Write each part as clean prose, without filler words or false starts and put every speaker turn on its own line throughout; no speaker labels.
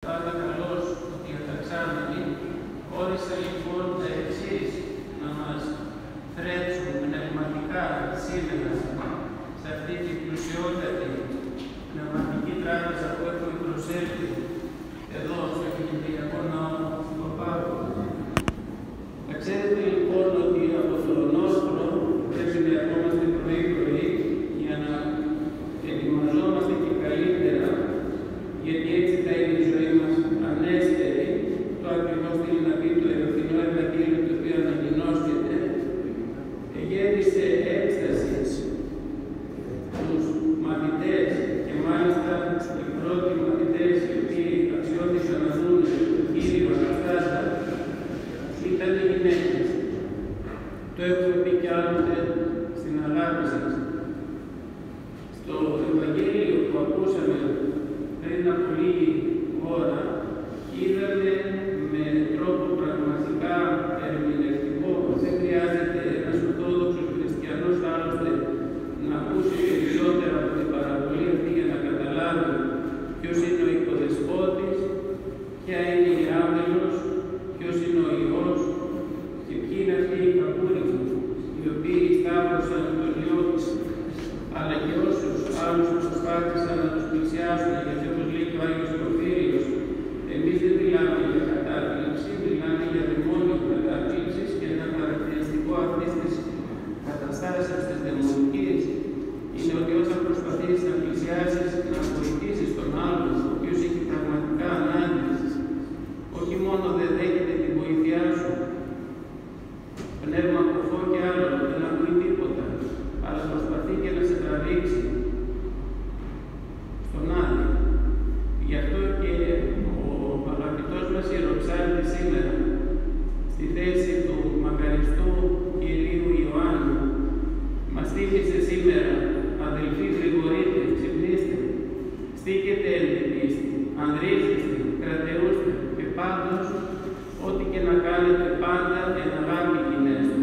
Άρα καλώς ότι αταξάμενοι όρισα λοιπόν τα εξής να μας θρέψουν πνευματικά σήμερα σε αυτή την πλουσιότατη πνευματική τράπεζα που έχουμε προσέλθει εδώ στο Κυπριακό Ναό του Παπάγου. Θα ξέρετε λοιπόν ότι από το νόστρο πρέπει να ερχόμαστε πρωί-πρωί για να ετοιμαζόμαστε και καλύτερα, γιατί έτσι θα είναι η ζωή μας ανέστερη. Το ακριβώς θέλει να πει το ερωτηνό Ευαγγέλιο το οποίο ανακοινώσκεται. Εγέννησε έκσταση στους μαθητές και μάλιστα οι πρώτοι μαθητές οι οποίοι αξιώθησαν να δουν τον Κύριο Αναστάστα ήταν οι γυναίκες. Το έχουμε πει κι άλλοτε στην αγάπη σας. Στο Ευαγγέλιο που ακούσαμε πριν από λίγη ώρα, είδαμε με τρόπο πραγματικά ερμηνευτικό. Δεν χρειάζεται ένας ορθόδοξος χριστιανός άλλωστε να ακούσει περισσότερα από την παραβολή αυτή για να καταλάβει ποιος είναι ο οικοδεσπότης, ποια είναι η άμελος, ποιος είναι ο Υιός και ποιοι είναι αυτοί οι κακούρικοι, οι οποίοι σταύρωσαν τον Υιό της, αλλά και όσους άλλους προσπάθησαν να τους πλησιάσουν, γιατί όπως λέει και ο Άγιος Πορφύριος, εμείς δεν μιλάμε για κατάπληξη, μιλάμε για δαιμόνιο κατάπληξης και ένα χαρακτηριστικό αυτής της καταστάσεως της δαιμονικής είναι ότι όταν προσπαθείς να πλησιάσεις, να βοηθήσεις τον άλλον, ο οποίος έχει πραγματικά ανάγκη, όχι μόνο δεν δέχεται τη βοήθειά σου, πνεύμα κοφό και άλλο, δεν ακούει τίποτα, αλλά προσπαθεί και να σε τραβήξει στον άλλο. Γι' αυτό και ο αγαπητός μας ιεροψάρτης σήμερα, στη θέση του μακαριστού Κυρίου Ιωάννου, μας θύμισε σήμερα, αδελφοί, γρηγορείτε, ξυπνήστε, στήκετε εν την πίστη, ανδρίζεστε, κρατεούστε και πάντως, ό,τι και να κάνετε πάντα εν αγάπη γυναίστε.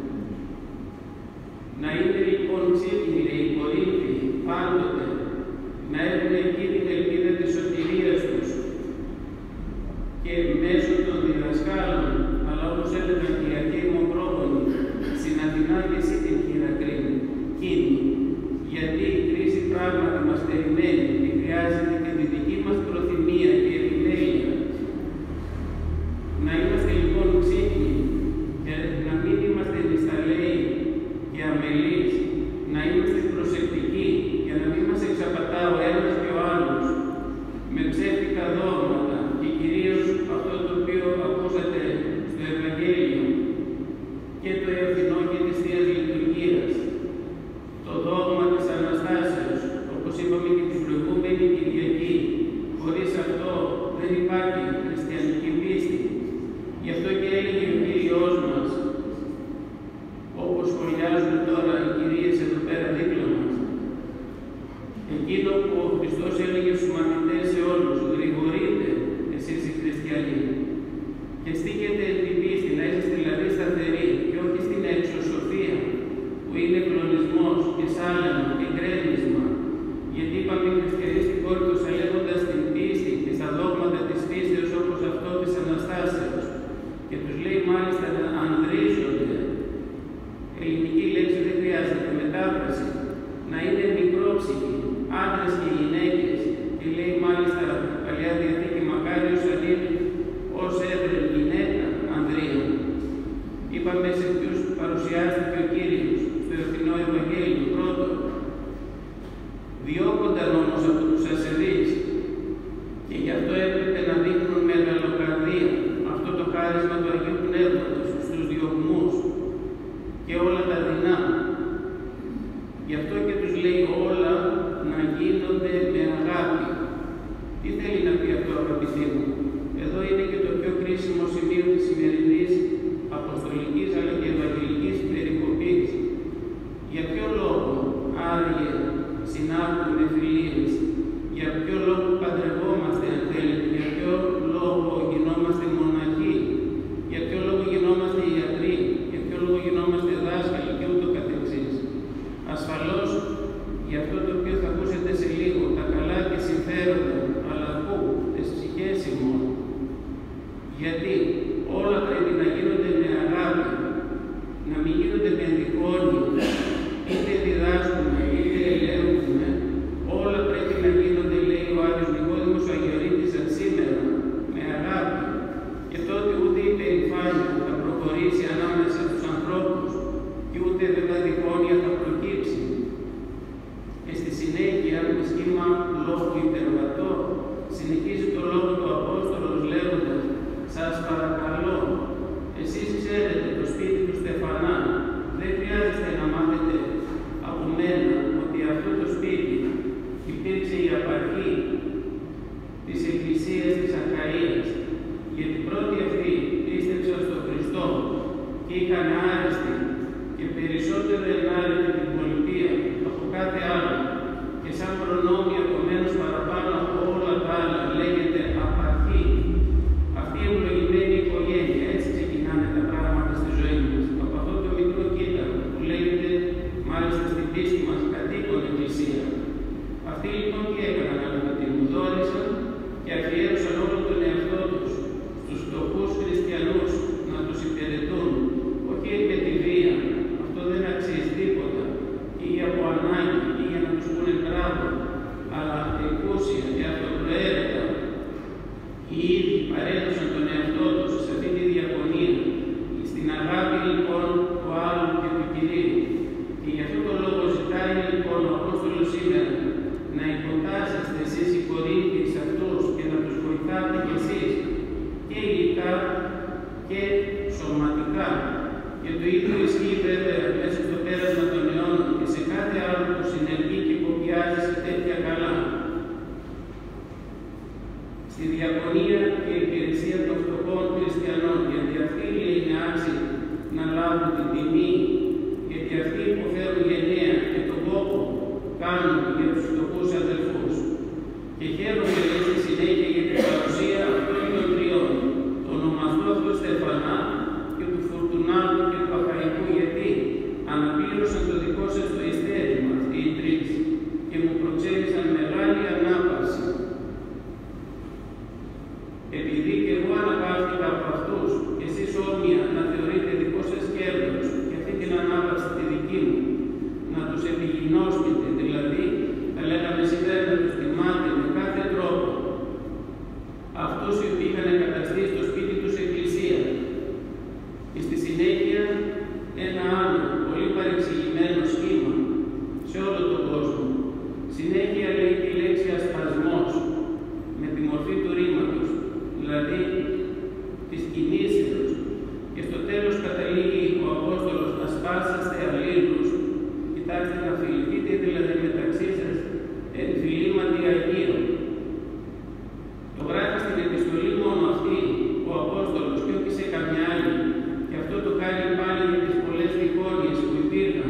Να είναι λοιπόν ξύπνοι οι Κορίνθοι πάντοτε, να έχουν εκεί την ελπίδα της σωτηρίας τους και μέσω των διδασκάλων, αλλά όπως έλεγαν και οι αρχαίοι πρόγονοι, συναντηνά και εσύ την χείρα κίνη, γιατί η κρίση πράγματι μας περιμένει και χρειάζεται και τη δική μας προθυμία και επιμέλεια. Να είμαστε λοιπόν ξύπνοι και να μην είμαστε νησταλέοι και αμελείς, να είμαστε προσεκτικοί για να μην μας εξαπατά ο ένας και ο άλλος με ψεύτικα δόγματα και κυρίως αυτό το οποίο ακούσατε στο Ευαγγέλιο και το εορτηνό και της Θείας Λειτουργίας, το δόγμα της Αναστάσεως, όπως είπαμε και την προηγούμενη Κυριακή. Χωρίς αυτό δεν υπάρχει χριστιανική πίστη. Γι' αυτό και έλεγε ο Κύριος μας, όπως σχολιάζουν τώρα οι κυρίες εδώ πέρα δίπλα μας, εκείνο που ο Χριστός έλεγε στους μαθητές σε όλους, γρηγορείτε εσείς οι χριστιανοί και στήκετε εν την πίστη, να είσαστε δηλαδή σταθεροί και όχι στην εξωσοφία που είναι κλονισμός και σάλεμα και γκρέμισμα, γιατί είπαμε οι χριστιανοί στην Κόρινθο λέγοντας την πίστη και στα δόγματα της πίστεως όπως αυτό της Αναστάσεως και τους λέει μάλιστα να ανδρίζονται. Ελληνική λέξη δεν χρειάζεται μετάφραση, να είναι μικρόψυχοι, άντρες και γυναίκες, και λέει μάλιστα Παλιά Διαθήκη μακάριος αν είναι ως έβρεν γυναίκα ανδρεία. Είπαμε σε ποιους παρουσιάστηκε ο Κύριος στο εορτηνό Ευαγγέλιο πρώτο. Διώκονταν όμως από τους ασεβείς και γι' αυτό έπρεπε να δείχνουν μεγαλοκαρδία αυτό το χάρισμα του Αγίου Πνεύματος στους διωγμούς και όλα τα δεινά. Γι' αυτό και τους λέει όλα να γίνονται με αγάπη. Τι θέλει να πει αυτό, αγαπητοί μου? Εδώ είναι και το πιο κρίσιμο σημείο της σημερινής αποστολικής αλλά και ευαγγελικής περικοπής. Για ποιο λόγο άραγε συνάπτουμε φιλίες, για ποιο λόγο παντρευόμαστε αν θέλετε, για ποιο λόγο γινόμαστε μοναχοί, για ποιο λόγο γινόμαστε ιατροί, για ποιο λόγο γινόμαστε δάσκαλοι και ούτω καθεξής. Ασφαλώς για αυτό το οποίο θα ακούσετε σε λίγο, τα καλά και συμφέροντα, αλλά πού, τις ψυχές Γιατί όλα πρέπει να γίνονται με αγάπη, να μην γίνονται με διχόνια, είτε διδάσκουμε, είτε ελέγχουμε, όλα πρέπει να γίνονται, λέει ο Άγιος Νικόδημος ο Αγιορείτης, σήμερα, με αγάπη. Και τότε ούτε η περηφάνεια θα προχωρήσει ανάμεσα στους ανθρώπους και ούτε βέβαια διχόνοια θα προκύψει. Και στη συνέχεια, με σχήμα λόγου υπερβατό, συνεχίζει το λόγο του Απόστολος λέγοντας: σας παρακαλώ, εσείς ξέρετε το σπίτι του Στεφανά, δεν χρειάζεται να μάθετε από μένα ότι αυτό το σπίτι υπήρξε η απαρχή της Εκκλησίας της Αχαΐας, γιατί πρώτοι αυτοί πίστεψαν στον Χριστό και είχαν άρεστη και περισσότερο ενάρετη την πολιτεία από κάθε άλλο, και σαν προνόμιο επομένως παραπάνω από όλα τα άλλα λέγεται απαρχή. Αυτή η ευλογημένη οικογένεια, έτσι ξεκινάνε τα πράγματα στη ζωή μας, από αυτό το μικρό κύτταρο που λέγεται μάλιστα στην πίστη μας κατοίκον Εκκλησία. Αυτοί λοιπόν τι έκαναν, αγαπητοί μου, δόρισαν και αφιέρωσαν όλο τον εαυτό τους στους φτωχούς χριστιανούς να τους υπηρετούν, όχι με τη βία, αυτό δεν αξίζει τίποτα, ή από ανάγκη, ή για να τους πούνε μπράβο, αλλά εκούσια και αυτοπροαίρετα. Οι ίδιοι παρέδωσαν τον εαυτό τους σε αυτή τη διακονία, στην αγάπη λοιπόν του άλλου και του Κυρίου. Και γι' αυτό τον λόγο ζητάει λοιπόν ο Απόστολος σήμερα να υποτάσσεστε εσείς οι Κορίνθιοι σε αυτούς και να τους βοηθάτε κι εσείς και υλικά και σωματικά. Και το ίδιο ισχύει βέβαια μέσα στο πέρασμα των αιώνων και σε κάθε άλλο που συνεργεί και κοπιάζει σε τέτοια καλά. Στη διακονία και υπηρεσία των φτωχών χριστιανών, γιατί αυτοί λέει είναι άξιοι να λάβουν την τιμή, γιατί αυτοί υποφέρουν γενναία και τον κόπο κάνουν για τους φτωχούς αδελφούς. Και χαίρομαι λέει στη συνέχεια για την παρουσία αυτών των τριών, το ονομαστό αυτό Στεφανά και του Φουρτουνάτου και του Αχαϊκού, γιατί αναπλήρωσαν το δικό σας το ειστέρημα αυτοί οι τρεις και μου προξένησαν μεγάλη ανάπαυση. Επειδή και εγώ αναπαύτηκα από αυτούς, εσείς όμοια να θεωρείτε δικό σας κέρδος και αυτή την ανάπαυση τη δική μου, να τους επιγεινώσκετε, δηλαδή θα λέγαμε σήμερα να τους τιμάτε με κάθε τρόπο. Αυτούς οι οποίοι είχαν εγκαταστήσει στο σπίτι τους εκκλησία. Και στη συνέχεια ένα άλλο πολύ παρεξηγημένο σχήμα σε όλο τον κόσμο. Συνέχεια λέει τη λέξη ασπασμός με τη μορφή του ρήματος, δηλαδή της κινήσεως, και στο τέλος καταλήγει ο Απόστολος να σπάσαστε αλλήλους. Κοιτάξτε, να φιληθείτε δηλαδή μεταξύ σας εν φιλήματι Αγίων. Το γράφει στην επιστολή μόνο αυτή ο Απόστολος και όχι σε καμιά άλλη, και αυτό το κάνει πάλι για τις πολλές διχόνοιες που υπήρχαν,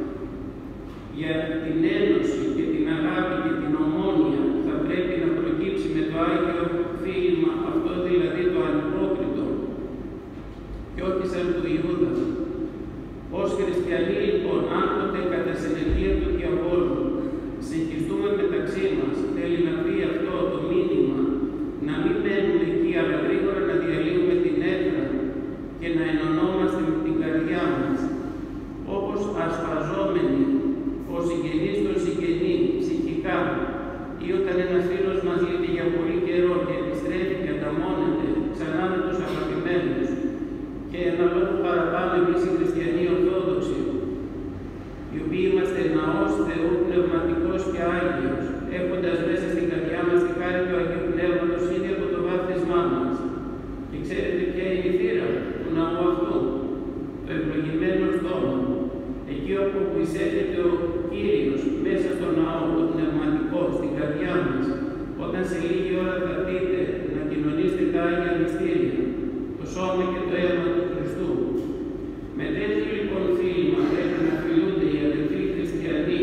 για την ένωση και την αγάπη και την ομόνοια που θα πρέπει να προκύψει με το Άγιο φίλημα, αυτό δηλαδή το ανυπόκριτο, και όχι σαν του Ιούδα. Ως χριστιανοί λοιπόν, αν τότε κατά συνεργεία του διαβόλου συγχυστούμε μεταξύ μας, θέλει να πει αυτό το μήνυμα, να μην μένουμε εκεί, αλλά γρήγορα να διαλύουμε την έδρα και να ενωνόμαστε με την καρδιά μας, όπως ασπαζόμενοι ο συγγενής των συγγενή ψυχικά, ή όταν ένας φίλος μας λείπει για πολύ καιρό και επιστρέφει και ανταμώνεται ξανά με τους αγαπημένους, και ένα λόγο παραπάνω εμείς οι χριστιανοί Ορθόδοξοι, οι οποίοι είμαστε ναός Θεού πνευματικός και Άγιος, έχοντας μέσα στην καρδιά μας τη χάρη του Αγίου Πνεύματος ήδη από το βάπτισμά μας. Και ξέρετε ποια είναι η θύρα του ναού αυτού, το ευλογημένο στόμα. Εκεί όπου εισέρχεται ο Κύριος μέσα στο ναό, το πνευματικό, στην καρδιά μας, όταν σε λίγη ώρα θα πείτε να κοινωνήσετε τα Άγια Μυστήρια, το σώμα και το αίμα του Χριστού. Με τέτοιο λοιπόν φίλημα πρέπει να φιλούνται οι αδελφοί χριστιανοί,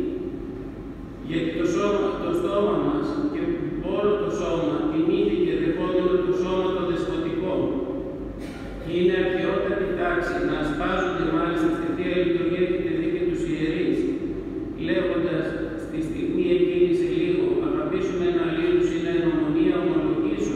γιατί το στόμα μας και όλο το σώμα τιμήθηκε δεχόμενο το σώμα το δεσποτικό. Είναι αρχαιότατη τάξη να ασπάζονται μάλιστα στη Θεία Λειτουργία και τη δίκη τους ιερείς, λέγοντας στη στιγμή εκείνη σε λίγο αγαπήσουμε ένα αλλήλους ή να εν ομονία ομολογήσω.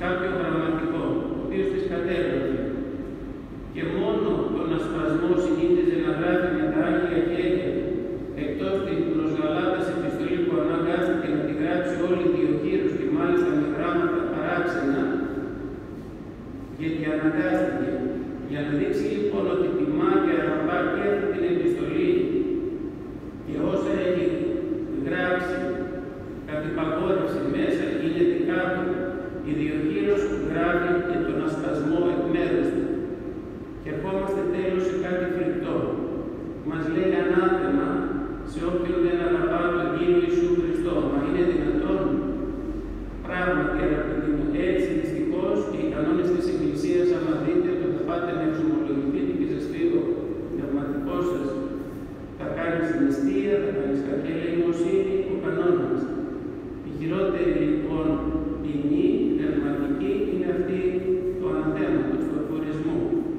κάποιο γραμματικό, ο οποίος τις κατέγραφε. Και μόνο τον ασπασμό συνήθιζε να γράφει με τα Άγια Χέρια, εκτός την προς Γαλάτας επιστολή που αναγκάστηκε να τη γράψει όλη Διοχύρος και μάλιστα με γράμματα παράξενα, γιατί αναγκάστηκε. Για να δείξει λοιπόν ότι τιμά και αγαπά και αυτή την επιστολή και όσα έχει γράψει κατ' υπαγόρευση μέσα είναι δικά του, η Διοχύρος γράφει και τον ασπασμό εκ μέρους του. Και ερχόμαστε τέλος σε κάτι φρικτό. Μας λέει ανάθεμα σε όποιον δεν αγαπά τον Κύριο Ιησού Χριστό. Μα είναι δυνατόν? Πράγματι, αγαπητοί μου, έτσι δυστυχώς και οι κανόνες της Εκκλησίας, άμα δείτε ότι θα πάτε να εξομολογηθείτε και σας πει ο πνευματικός σας, θα κάνεις νηστεία, θα κάνεις κάποια ελεημοσύνη, ο κανόνας. Η χειρότερη λοιπόν ποινή πνευματική είναι αυτή του αναθέματος, του αφορισμού.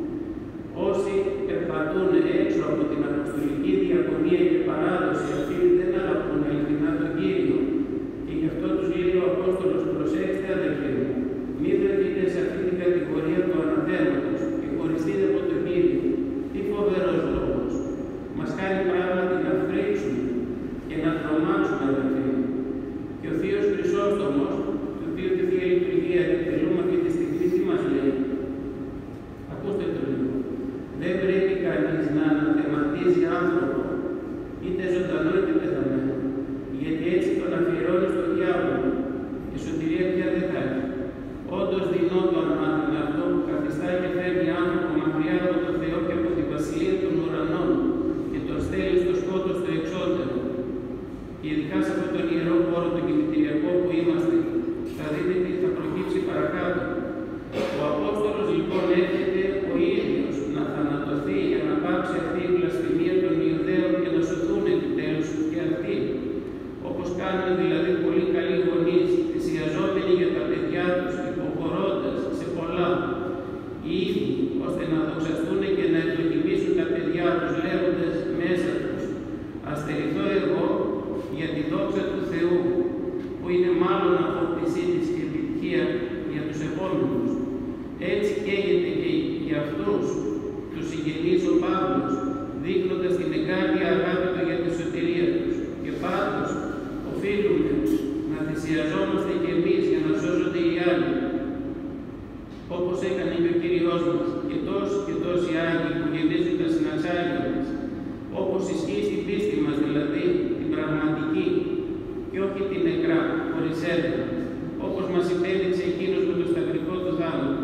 Όσοι περπατούν έξω από την αποστολική διακονία και παράδοση, αυτοί δεν αγαπούν ειλικρινά τον Κύριο. Και γι' αυτό τους λέει ο Απόστολος, προσέξτε αδελφοί μου, μη βρεθείτε σε αυτή την κατηγορία του αναθέματος και χωριστείτε από τον Κύριο. Τι φοβερός λόγος. Μας κάνει πράγματι να φρίξουμε και να τρομάξουμε, αδελφοί μου. Και ο Θείος Χρυσόστομος, του οποίου τη Θεία Λειτουργία εκτελούμε αυτή τη στιγμή, τι μας λέει? Ακούστε το λίγο. Δεν πρέπει κανείς να αναθεματίζει άνθρωπο, είτε ζωντανό είτε πεθαμένο, γιατί έτσι τον αφιερώνει στον διάβολο και σωτηρία πια δεν θα έχει. Όντως δεινό το ανάθεμα αυτό που καθιστά και φέρνει άνθρωπο μακριά από τον Θεό και από τη βασιλεία των ουρανών και τον στέλνει στο σκότος το εξώτερο. Και ειδικά σε αυτόν τον ιερό χώρο, τον κημητηριακό που είμαστε, θα δείτε τι θα προκύψει παρακάτω. Ο Απόστολος λοιπόν έρχεται ο ίδιος να θανατωθεί για να πάψει αυτή η βλασφημία των Ιουδαίων και να σωθούν επιτέλους και αυτοί. Όπως κάνουν δηλαδή πολύ καλοί γονείς, θυσιαζόμενοι για τα παιδιά τους, υποχωρώντας σε πολλά, οι ίδιοι, ώστε να δοξαστούν και να ευλογημίσουν τα παιδιά τους, λέγοντας μέσα τους, ας στερηθώ εγώ για τη δόξα του Θεού, που είναι μάλλον απόκτησή της και επιτυχία για τους επόμενους. Έτσι καίγεται και για αυτούς τους συγγενείς ο Παύλος, δείχνοντας την εγκάρδια αγάπη του για τη σωτηρία τους. Και πάντως οφείλουμε να θυσιαζόμαστε και εμείς για να σώζονται οι άλλοι, όπως έκανε και ο Κύριος μας και τόσοι Άγιοι που γεννίζουν τα συναξάρια μας, όπως ισχύει στην πίστη μας, δηλαδή την πραγματική και όχι την νεκρά, χωρίς έργα, όπως μας υπέδειξε εκείνος με το σταυρικό του θάνατο.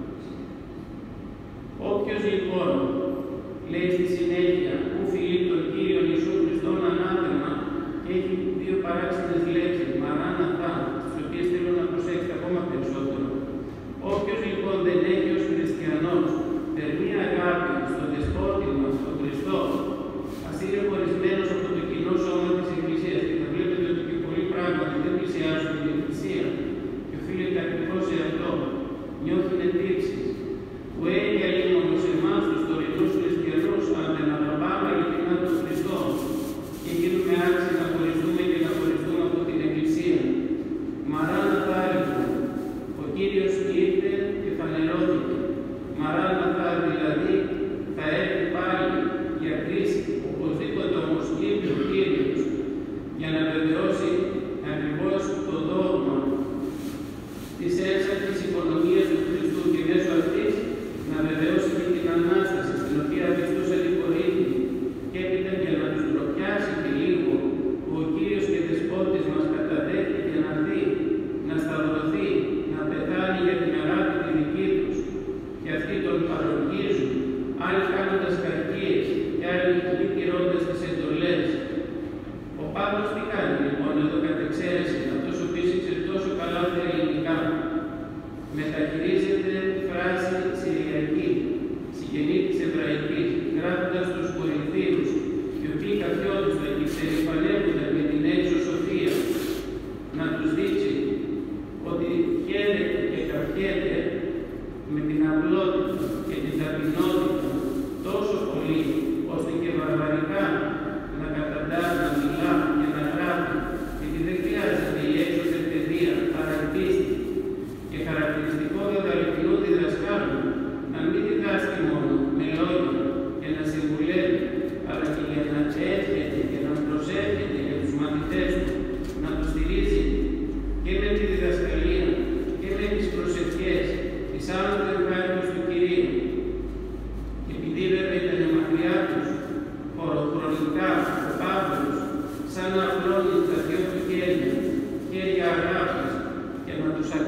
Όποιος λοιπόν, λέει στη συνέχεια, που φιλεί τον Κύριο Ιησού Χριστόν ανάθεμα, και έχει δύο παράξενες λέξεις, μαράναθα, στις οποίες θέλω να προσέξετε ακόμα περισσότερο. Όποιος λοιπόν δεν έχει ως χριστιανός θερμή αγάπη στον Δεσπότη μας, στον Χριστό, ας είναι χωρισμένος από το κοινό σώμα της Εκκλησίας. Και θα βλέπετε ότι και πολλοί πράγματι δεν πλησιάζουν την Εκκλησία και οφείλεται ακριβώς σε αυτό. Νιώθουν τύψεις που έχει αλλήμωνο σε εμάς τους τωρινούς χριστιανούς, αν δεν αγαπάμε ειλικρινά τον Χριστό και γίνουμε άξιοι να χωριστούμε και να χωριστούμε από την Εκκλησία. Μαράναθα λοιπόν, ο Κύριος ήρθε και φανερώθηκε. Μαράναθα δηλαδή θα έρθει πάλι για κρίση, οπωσδήποτε όμως ήρθε ο Κύριος για να βεβαιώσει ακριβώς το δόγμα της έξαρτης οικονομίας του Χριστού και μέσω αυτής να βεβαιώσει και την Ανάσταση, στην οποία Χριστός αντιπορείται, και έπειτα για να τους ντροπιάσει και λίγο που ο Κύριος και Δεσπότης μας καταδέχτηκε να δει, να σταυρωθεί, να πεθάνει για την αγάπη τη δική τους, και αυτοί τον παροργίζουν, άλλοι κάνοντας κακίες και άλλοι μη τηρώντας τις εντολές. Ο Παύλος τι κάνει λοιπόν εδώ κατ' εξαίρεση, αυτός ο οποίος ήξερε τόσο καλά τα ελληνικά? Μεταχειρίζεται φράση συριακή, συγγενή της εβραϊκής, γράφοντας τους Κορινθίους, οι οποίοι καθιόντουσαν και ξερυφανεύονταν με την έξω σοφία, να τους δείξει ότι χαίρεται και καυχέται με την απλότητα και την ταπεινότητα τόσο πολύ, ώστε και βαρβαρικά να καταντά, να μιλά και να γράφει, γιατί δεν χρειάζεται η έξωθεν παιδεία, παρά πίστη και χαρακτηριστικά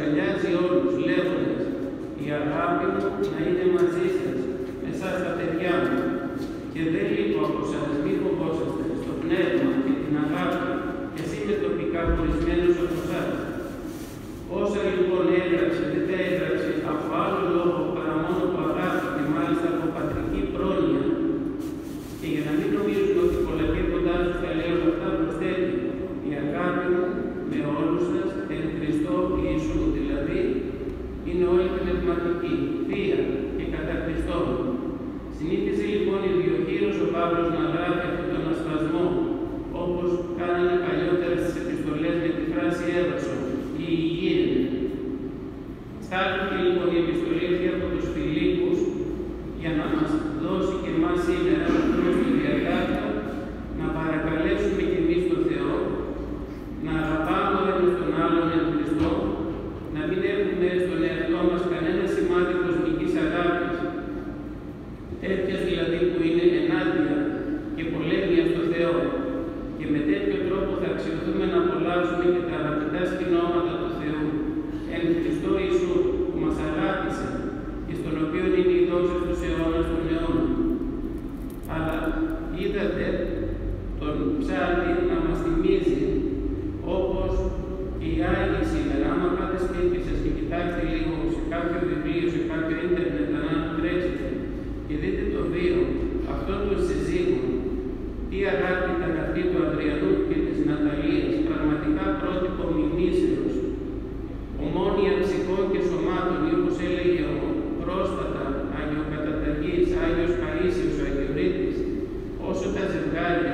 αγκαλιάζει όλους, λέγοντας «Η αγάπη μου να είναι μαζί σας, εσάς τα παιδιά μου, και δεν λείπω από σας, μη φοβόσαστε, στο πνεύμα και την αγάπη, και εσύ είμαι τοπικά χωρισμένος από εσάς». Όσα λοιπόν έγραψε, δεν τα έγραψε από άλλο λόγο παρά μόνο από αγάπη και μάλιστα από πατρική πρόνοια. Και για να μην νομίζουν ότι πολλαπλή κοντά τους τα λέω όλα αυτά, προσθέτει «Η αγάπη μου με όλους σας εν Χριστώ Ιησού», δηλαδή είναι όλη πνευματική, θεία και κατά Χριστόν. Συνήθιζε λοιπόν ιδιοχείρος ο Παύλος να γράφει αυτόν τον ασπασμό, όπως κάνανε παλιότερα στις επιστολές με τη φράση «έβασο» ή «υγιεινε». Στάλθηκε λοιπόν η επιστολή αυτή από τους Φιλίππους για να μας δώσει και εμάς σήμερα προς τη διαγράφεια να παρακαλέσουμε και εμείς τον Θεό, να αγαπάμε ο ένας τον άλλον εν Χριστώ, να μην έχουμε στον εαυτό μας κανένα σημάδι κοσμικής αγάπης, τέτοιας δηλαδή που είναι ενάντια και πολέμια στο Θεό, και με τέτοιο τρόπο θα αξιωθούμε να απολαύσουμε και τα αγαπητά σκηνώματα του Θεού εν Χριστώ Ιησού, που μας αγάπησε και στον οποίο είναι η δόξα στους αιώνας των αιώνων. Αλλά είδατε τον ψάλτη να μας θυμίζει, όπως και οι Άγιοι σήμερα, άμα πάτε σπίτι σας και κοιτάξτε λίγο σε κάποιο βιβλίο, σε κάποιο ίντερνετ, να τρέξετε και δείτε το βίο αυτών των συζύγων, τι αγάπη ήταν αυτή του Ανδριανού και της Ναταλίας, πραγματικά πρότυπο μνημίσεως, ομόνοια ψυχών και σωμάτων, ή όπως έλεγε πρόσφατα Αγιοκαταταγής, Άγιος Παΐσιος, Αγιορείτης, όσο τα ζευγάρια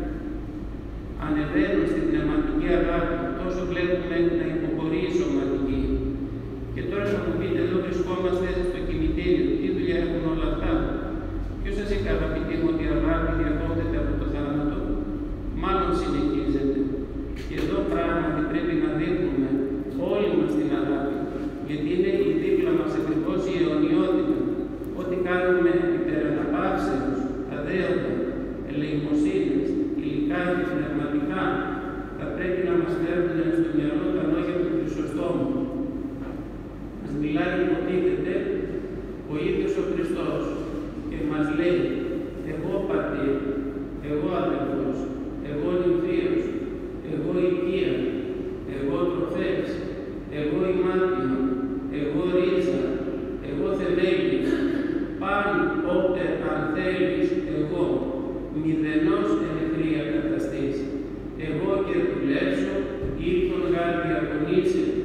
ανεβαίνουν στην πνευματική αγάπη, τόσο βλέπουμε να υποχωρεί η σωματική. Και τώρα θα μου πείτε, εδώ βρισκόμαστε στο κημητήριο, τι δουλειά έχουν όλα αυτά. Ποιος σας είπε, αγαπητοί μου, ότι η αγάπη διακόπτεται από το θάνατο? Μάλλον συνεχίζεται. Και εδώ πράγματι πρέπει να δείχνουμε όλοι μας την αγάπη, γιατί είναι η δίπλα μας ακριβώς η αιωνιότητα. Ό,τι κάνουμε υπεραναπαύσεως, αδέωτα, ελεημοσύνης, υλικά και πνευματικά, θα πρέπει να μας φέρνουν στο μυαλό τα λόγια του Χρυσοστόμου. Μας μιλάει, υποτίθεται, ο ίδιος ο Χριστός και μας λέει «Εγώ πατήρ, εγώ αδελφός, εγώ νυμφίος, εγώ οικία, εγώ τροφές, εγώ ημάτιο, εγώ ρίζα, εγώ θεμέλιος, παν όπτερ αν θέλεις εγώ, μηδενός ενεχρία καταστής. Εγώ και δουλέψω, ήλθον γάρ διακονήσει,